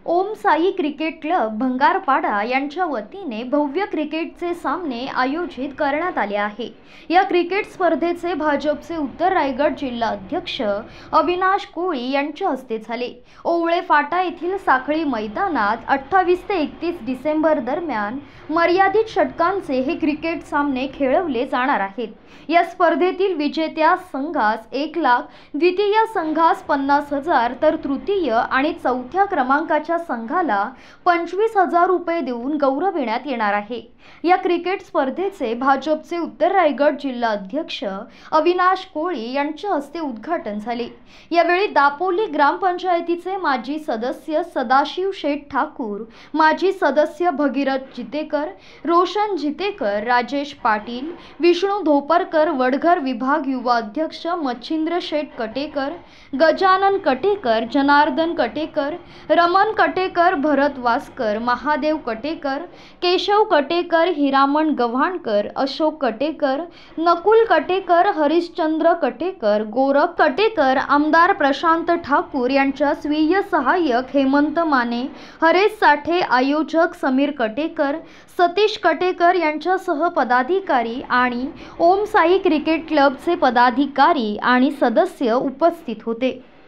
ओम Sai cricket club Bhangarpada यांच्या वतीने भव्य क्रिकेटचे सामने आयोजित करण्यात आले आहे। या क्रिकेट स्पर्धेचे भाजपचे उत्तर रायगड जिल्हा अध्यक्ष अविनाश कोळी यांच्या हस्ते झाले। ओवळे फाटा येथील साखळी मैदानात 28 ते 31 डिसेंबर दरम्यान मर्यादित षटकांचे हे क्रिकेट सामने खेळवले जाणार आहेत। या स्पर्धेतील विजेत्या संघास 1 लाख, द्वितीय संघास 50,000 तर तृतीय आणि चौथ्या क्रमांकाच्या संघाला 25,000 रुपये देऊन गौरविण्यात येणार आहे। या क्रिकेट स्पर्धेचे भाजपचे उत्तर रायगड जिल्हा अध्यक्ष अविनाश कोळी यांच्या हस्ते उद्घाटन झाले। यावेळी दापोली ग्रामपंचायतीचे माजी सदस्य सदाशिव शेठ ठाकूर, माजी सदस्य भगीरथ जितेकर, रोशन जितेकर, राजेश पाटील, विष्णू धोपरकर, वडघर विभाग युवा अध्यक्ष मच्छिंद्र शेठ कटेकर, गजानन कटेकर, जनार्दन कटेकर, रमन कटेकर, भरत वास्कर, महादेव कटेकर, केशव कटेकर, हिरामण गव्हाणकर, अशोक कटेकर, नकुल कटेकर, हरिश्चंद्र कटेकर, गोरख कटेकर, आमदार प्रशांत ठाकूर यांच्या स्वीय सहाय्यक हेमंत माने, हरेश साठे, आयोजक समीर कटेकर, सतीश कटेकर यांच्यासह पदाधिकारी आणि ओम साई क्रिकेट क्लबचे पदाधिकारी आणि सदस्य उपस्थित होते।